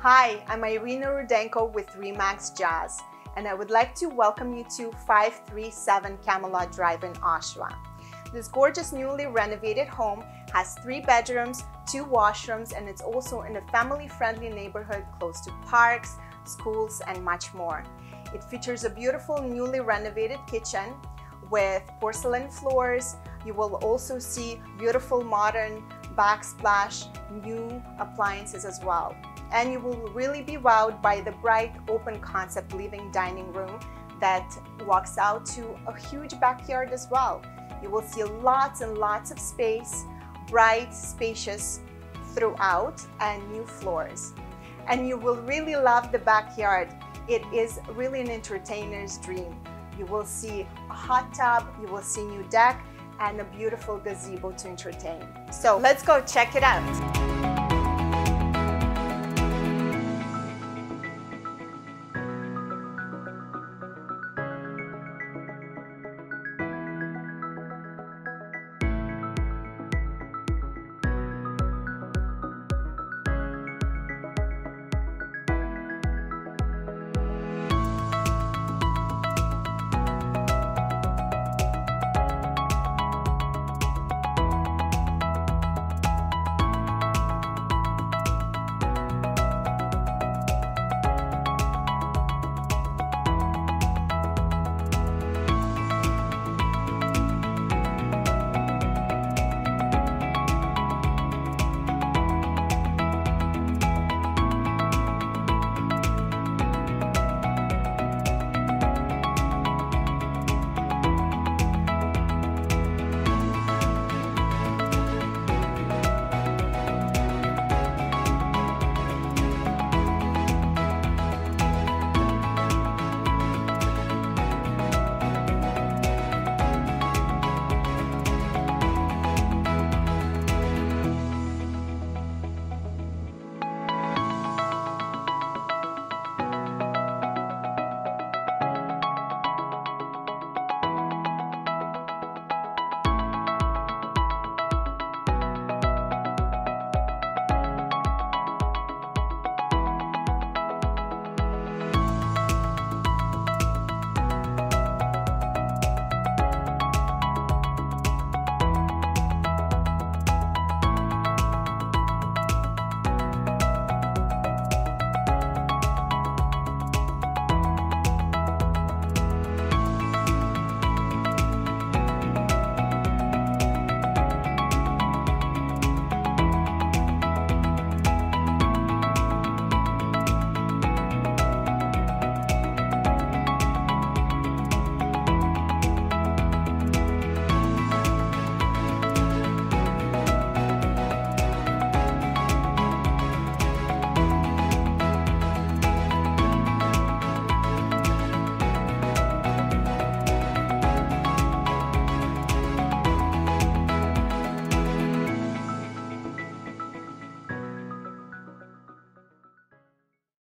Hi, I'm Irina Rudenko with Remax Jazz, and I would like to welcome you to 537 Camelot Drive in Oshawa. This gorgeous newly renovated home has 3 bedrooms, 2 washrooms, and it's also in a family-friendly neighborhood close to parks, schools, and much more. It features a beautiful newly renovated kitchen with porcelain floors. You will also see beautiful modern backsplash new appliances as well. And you will really be wowed by the bright open concept living dining room that walks out to a huge backyard as well. You will see lots and lots of space, bright, spacious throughout, and new floors. And you will really love the backyard. It is really an entertainer's dream. You will see a hot tub, you will see new deck, and a beautiful gazebo to entertain. So let's go check it out.